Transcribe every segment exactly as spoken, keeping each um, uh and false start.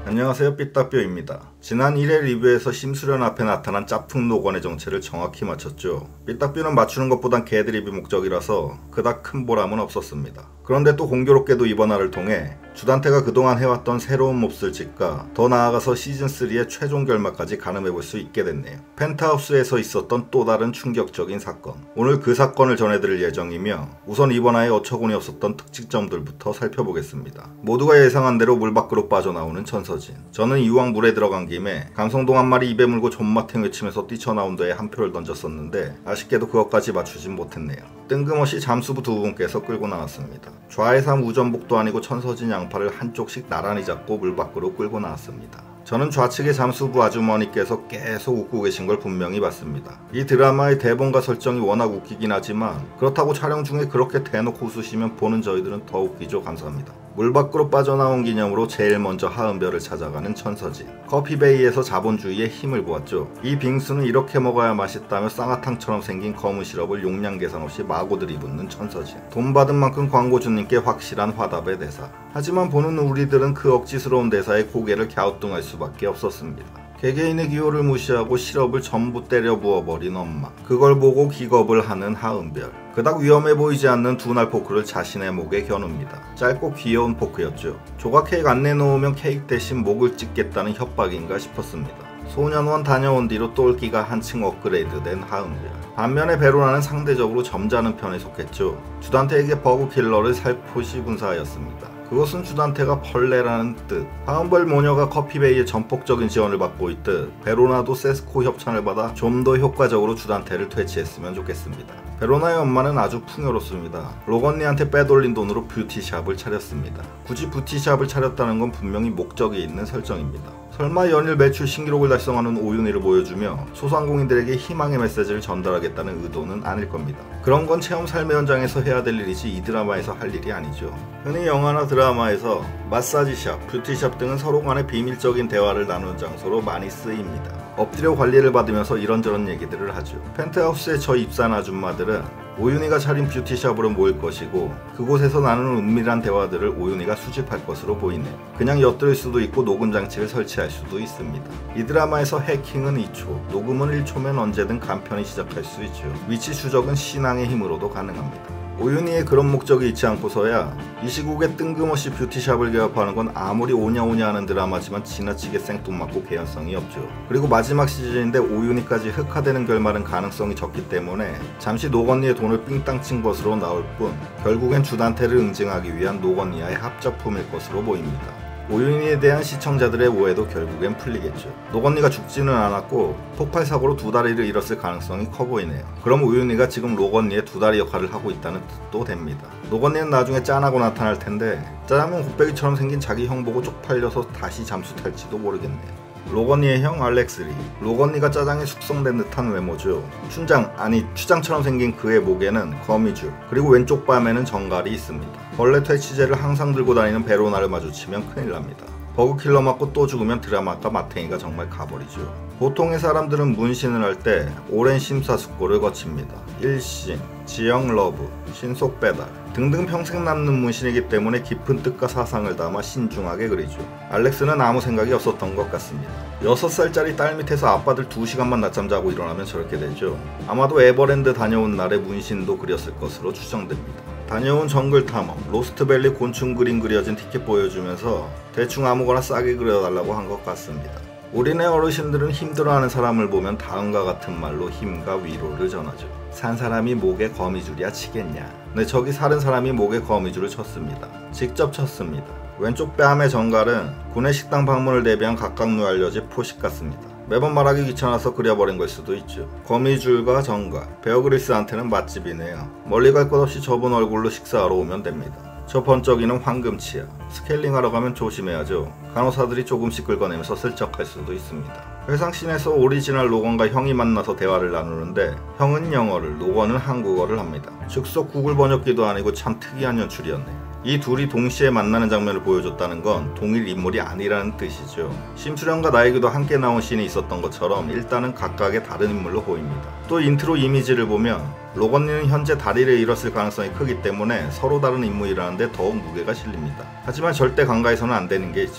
안녕하세요, 삐딱뼈입니다. 지난 일 회 리뷰에서 심수련 앞에 나타난 짭퉁 노건의 정체를 정확히 맞췄죠. 삐딱뼈는 맞추는 것보단 개드립이 목적이라서 그닥 큰 보람은 없었습니다. 그런데 또 공교롭게도 이번 화를 통해 주단태가 그동안 해왔던 새로운 몹쓸 짓과 더 나아가서 시즌삼의 최종 결말까지 가늠해볼 수 있게 됐네요. 펜트하우스에서 있었던 또 다른 충격적인 사건, 오늘 그 사건을 전해드릴 예정이며 우선 이번 화에 어처구니 없었던 특징점들부터 살펴보겠습니다. 모두가 예상한 대로 물 밖으로 빠져나오는 천서진. 저는 이왕 물에 들어간 김에 감성동 한 마리 입에 물고 존맛탱 외치면서 뛰쳐나온 데에 한 표를 던졌었는데 아쉽게도 그것까지 맞추진 못했네요. 뜬금없이 잠수부 두 분께서 끌고 나왔습니다. 좌회삼 우전복도 아니고 천서진 양팔을 한쪽씩 나란히 잡고 물 밖으로 끌고 나왔습니다. 저는 좌측의 잠수부 아주머니께서 계속 웃고 계신 걸 분명히 봤습니다. 이 드라마의 대본과 설정이 워낙 웃기긴 하지만 그렇다고 촬영 중에 그렇게 대놓고 웃으시면 보는 저희들은 더 웃기죠. 감사합니다. 물 밖으로 빠져나온 기념으로 제일 먼저 하은별을 찾아가는 천서진. 커피베이에서 자본주의의 힘을 보았죠. 이 빙수는 이렇게 먹어야 맛있다며 쌍화탕처럼 생긴 검은 시럽을 용량 계산 없이 마구 들이붓는 천서진. 돈 받은 만큼 광고주님께 확실한 화답의 대사. 하지만 보는 우리들은 그 억지스러운 대사에 고개를 갸우뚱할 수밖에 없었습니다. 개개인의 기호를 무시하고 시럽을 전부 때려 부어버린 엄마. 그걸 보고 기겁을 하는 하은별. 그닥 위험해 보이지 않는 두 날 포크를 자신의 목에 겨눕니다. 짧고 귀여운 포크였죠. 조각 케이크 안 내놓으면 케이크 대신 목을 찍겠다는 협박인가 싶었습니다. 소년원 다녀온 뒤로 똘끼가 한층 업그레이드된 하은별. 반면에 베로나는 상대적으로 점잖은 편에 속했죠. 주단태에게 버그킬러를 살포시 분사하였습니다. 그것은 주단태가 벌레라는 뜻. 하은별 모녀가 커피베이의 전폭적인 지원을 받고 있듯 베로나도 세스코 협찬을 받아 좀 더 효과적으로 주단태를 퇴치했으면 좋겠습니다. 베로나의 엄마는 아주 풍요롭습니다. 로건니한테 빼돌린 돈으로 뷰티샵을 차렸습니다. 굳이 뷰티샵을 차렸다는 건 분명히 목적이 있는 설정입니다. 설마 연일 매출 신기록을 달성하는 오윤희를 보여주며 소상공인들에게 희망의 메시지를 전달하겠다는 의도는 아닐 겁니다. 그런 건 체험 삶의 현장에서 해야 될 일이지 이 드라마에서 할 일이 아니죠. 흔히 영화나 드라마에서 마사지샵, 뷰티샵 등은 서로 간의 비밀적인 대화를 나누는 장소로 많이 쓰입니다. 엎드려 관리를 받으면서 이런저런 얘기들을 하죠. 펜트하우스에 저 입사한 아줌마들은 오윤희가 차린 뷰티샵으로 모일 것이고 그곳에서 나누는 은밀한 대화들을 오윤희가 수집할 것으로 보이네요. 그냥 엿들을 수도 있고 녹음 장치를 설치할 수도 있습니다. 이 드라마에서 해킹은 이 초, 녹음은 일 초면 언제든 간편히 시작할 수 있죠. 위치 추적은 신앙의 힘으로도 가능합니다. 오윤희의 그런 목적이 있지 않고서야 이 시국에 뜬금없이 뷰티샵을 개업하는 건 아무리 오냐오냐 하는 드라마지만 지나치게 생뚱맞고 개연성이 없죠. 그리고 마지막 시즌인데 오윤희까지 흑화되는 결말은 가능성이 적기 때문에 잠시 노건니의 돈을 삥땅 친 것으로 나올 뿐 결국엔 주단태를 응징하기 위한 노건니와의 합작품일 것으로 보입니다. 오윤희에 대한 시청자들의 오해도 결국엔 풀리겠죠. 노건니가 죽지는 않았고 폭발사고로 두 다리를 잃었을 가능성이 커 보이네요. 그럼 오윤희가 지금 노건니의 두 다리 역할을 하고 있다는 뜻도 됩니다. 노건니는 나중에 짠하고 나타날 텐데 짜장면 곱빼기처럼 생긴 자기 형 보고 쪽팔려서 다시 잠수 탈지도 모르겠네요. 로건니의 형 알렉스 리. 로건니가 짜장에 숙성된 듯한 외모죠. 춘장, 아니 추장처럼 생긴 그의 목에는 거미줄, 그리고 왼쪽 뺨에는 정갈이 있습니다. 벌레 퇴치제를 항상 들고 다니는 베로나를 마주치면 큰일 납니다. 버그킬러 맞고 또 죽으면 드라마과 마탱이가 정말 가버리죠. 보통의 사람들은 문신을 할 때 오랜 심사숙고를 거칩니다. 일심, 지형 러브, 신속 배달 등등 평생 남는 문신이기 때문에 깊은 뜻과 사상을 담아 신중하게 그리죠. 알렉스는 아무 생각이 없었던 것 같습니다. 여섯 살짜리 딸 밑에서 아빠들 두 시간만 낮잠 자고 일어나면 저렇게 되죠. 아마도 에버랜드 다녀온 날에 문신도 그렸을 것으로 추정됩니다. 다녀온 정글 탐험, 로스트밸리 곤충 그림 그려진 티켓 보여주면서 대충 아무거나 싸게 그려달라고 한 것 같습니다. 우리네 어르신들은 힘들어하는 사람을 보면 다음과 같은 말로 힘과 위로를 전하죠. 산 사람이 목에 거미줄이야 치겠냐. 네, 저기 사는 사람이 목에 거미줄을 쳤습니다. 직접 쳤습니다. 왼쪽 뺨의 정갈은 구내 식당 방문을 대비한 각각로 알려진 포식 같습니다. 매번 말하기 귀찮아서 그려버린 걸 수도 있죠. 거미줄과 정갈, 베어그릴스한테는 맛집이네요. 멀리 갈 것 없이 저분 얼굴로 식사하러 오면 됩니다. 저 번쩍이는 황금치아. 스케일링하러 가면 조심해야죠. 간호사들이 조금씩 긁어내면서 슬쩍 할 수도 있습니다. 회상씬에서 오리지널 로건과 형이 만나서 대화를 나누는데 형은 영어를, 로건은 한국어를 합니다. 즉석 구글 번역기도 아니고 참 특이한 연출이었네요. 이 둘이 동시에 만나는 장면을 보여줬다는 건 동일 인물이 아니라는 뜻이죠. 심수련과 나에게도 함께 나온 씬이 있었던 것처럼 일단은 각각의 다른 인물로 보입니다. 또 인트로 이미지를 보면 로건니는 현재 다리를 잃었을 가능성이 크기 때문에 서로 다른 인물이라는데 더욱 무게가 실립니다. 하지만 절대 간가해서는 안 되는 게 있죠.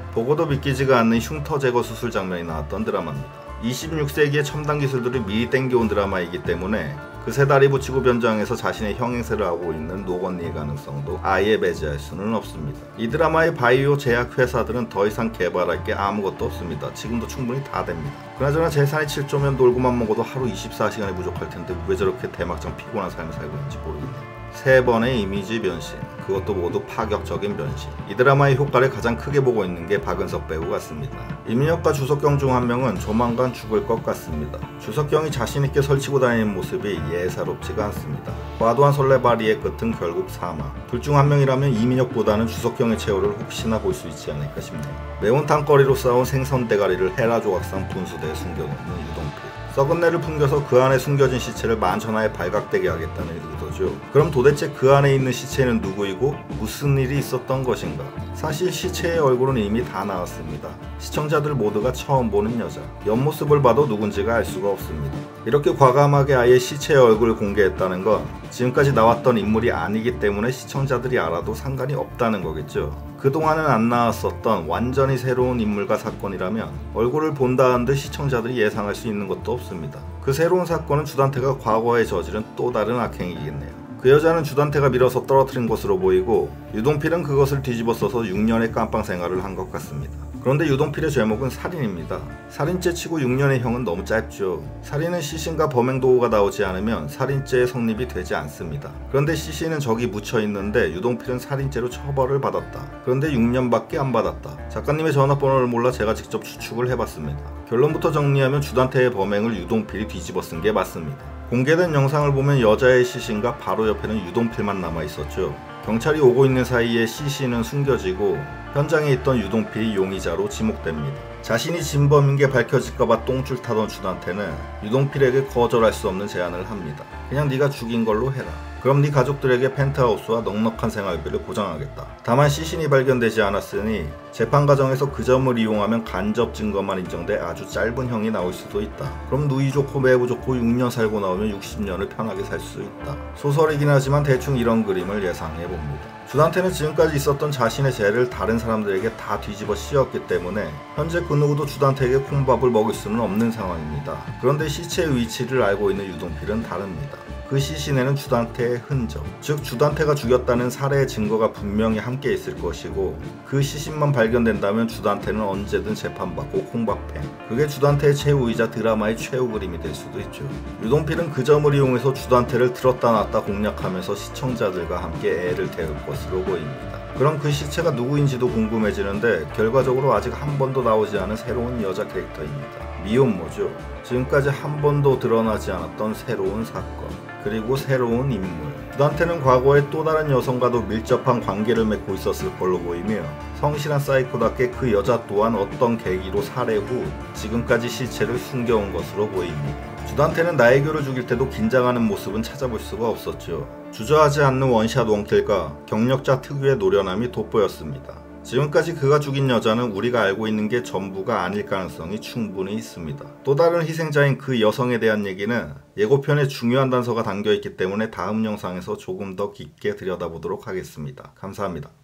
보고도 믿기지가 않는 흉터 제거 수술 장면이 나왔던 드라마입니다. 이십육 세기의 첨단 기술들이 미리 땡겨온 드라마이기 때문에 그새 다리 붙이고 변장해서 자신의 형행세를 하고 있는 노건리의 가능성도 아예 배제할 수는 없습니다. 이 드라마의 바이오 제약 회사들은 더 이상 개발할 게 아무것도 없습니다. 지금도 충분히 다 됩니다. 그나저나 재산이 칠 조면 놀고만 먹어도 하루 이십사 시간이 부족할 텐데 왜 저렇게 대막장 피곤한 삶을 살고 있는지 모르겠네요. 세 번의 이미지 변신, 그것도 모두 파격적인 변신. 이 드라마의 효과를 가장 크게 보고 있는 게 박은석 배우 같습니다. 이민혁과 주석경 중 한 명은 조만간 죽을 것 같습니다. 주석경이 자신있게 설치고 다니는 모습이 예사롭지가 않습니다. 과도한 설레발이의 끝은 결국 사망. 둘 중 한 명이라면 이민혁보다는 주석경의 최후를 혹시나 볼 수 있지 않을까 싶네요. 매운탕거리로 싸운 생선 대가리를 헤라 조각상 분수대에 숨겨놓는 유동필. 썩은 내를 풍겨서 그 안에 숨겨진 시체를 만천하에 발각되게 하겠다는 의도죠. 그럼 도대체 그 안에 있는 시체는 누구이고 무슨 일이 있었던 것인가? 사실 시체의 얼굴은 이미 다 나왔습니다. 시청자들 모두가 처음 보는 여자. 옆모습을 봐도 누군지가 알 수가 없습니다. 이렇게 과감하게 아예 시체의 얼굴을 공개했다는 건 지금까지 나왔던 인물이 아니기 때문에 시청자들이 알아도 상관이 없다는 거겠죠. 그동안은 안 나왔었던 완전히 새로운 인물과 사건이라면 얼굴을 본다 한들 시청자들이 예상할 수 있는 것도 없습니다. 그 새로운 사건은 주단태가 과거에 저지른 또 다른 악행이겠네요. 그 여자는 주단태가 밀어서 떨어뜨린 것으로 보이고 유동필은 그것을 뒤집어 써서 육 년의 깜빵 생활을 한 것 같습니다. 그런데 유동필의 죄목은 살인입니다. 살인죄 치고 육 년의 형은 너무 짧죠. 살인은 시신과 범행도구가 나오지 않으면 살인죄의 성립이 되지 않습니다. 그런데 시신은 저기 묻혀있는데 유동필은 살인죄로 처벌을 받았다. 그런데 육 년밖에 안 받았다. 작가님의 전화번호를 몰라 제가 직접 추측을 해봤습니다. 결론부터 정리하면 주단태의 범행을 유동필이 뒤집어 쓴 게 맞습니다. 공개된 영상을 보면 여자의 시신과 바로 옆에는 유동필만 남아있었죠. 경찰이 오고 있는 사이에 시신은 숨겨지고 현장에 있던 유동필이 용의자로 지목됩니다. 자신이 진범인 게 밝혀질까봐 똥줄 타던 주단태는 유동필에게 거절할 수 없는 제안을 합니다. 그냥 네가 죽인 걸로 해라. 그럼 네 가족들에게 펜트하우스와 넉넉한 생활비를 보장하겠다. 다만 시신이 발견되지 않았으니 재판 과정에서 그 점을 이용하면 간접 증거만 인정돼 아주 짧은 형이 나올 수도 있다. 그럼 누이 좋고 매부 좋고 육 년 살고 나오면 육십 년을 편하게 살 수 있다. 소설이긴 하지만 대충 이런 그림을 예상해봅니다. 주단태는 지금까지 있었던 자신의 죄를 다른 사람들에게 다 뒤집어 씌웠기 때문에 현재 그 누구도 주단태에게 콩밥을 먹일 수는 없는 상황입니다. 그런데 시체의 위치를 알고 있는 유동필은 다릅니다. 그 시신에는 주단태의 흔적, 즉 주단태가 죽였다는 살해의 증거가 분명히 함께 있을 것이고 그 시신만 발견된다면 주단태는 언제든 재판받고 콩밥해. 그게 주단태의 최후이자 드라마의 최후 그림이 될 수도 있죠. 유동필은 그 점을 이용해서 주단태를 들었다 놨다 공략하면서 시청자들과 함께 애를 태울 것으로 보입니다. 그럼 그 시체가 누구인지도 궁금해지는데 결과적으로 아직 한 번도 나오지 않은 새로운 여자 캐릭터입니다. 미혼모죠. 지금까지 한 번도 드러나지 않았던 새로운 사건, 그리고 새로운 인물. 주단태는 과거에 또 다른 여성과도 밀접한 관계를 맺고 있었을 걸로 보이며 성실한 사이코답게 그 여자 또한 어떤 계기로 살해 후 지금까지 시체를 숨겨온 것으로 보입니다. 주단태는 나혜교를 죽일 때도 긴장하는 모습은 찾아볼 수가 없었죠. 주저하지 않는 원샷 원킬과 경력자 특유의 노련함이 돋보였습니다. 지금까지 그가 죽인 여자는 우리가 알고 있는 게 전부가 아닐 가능성이 충분히 있습니다. 또 다른 희생자인 그 여성에 대한 얘기는 예고편에 중요한 단서가 담겨있기 때문에 다음 영상에서 조금 더 깊게 들여다보도록 하겠습니다. 감사합니다.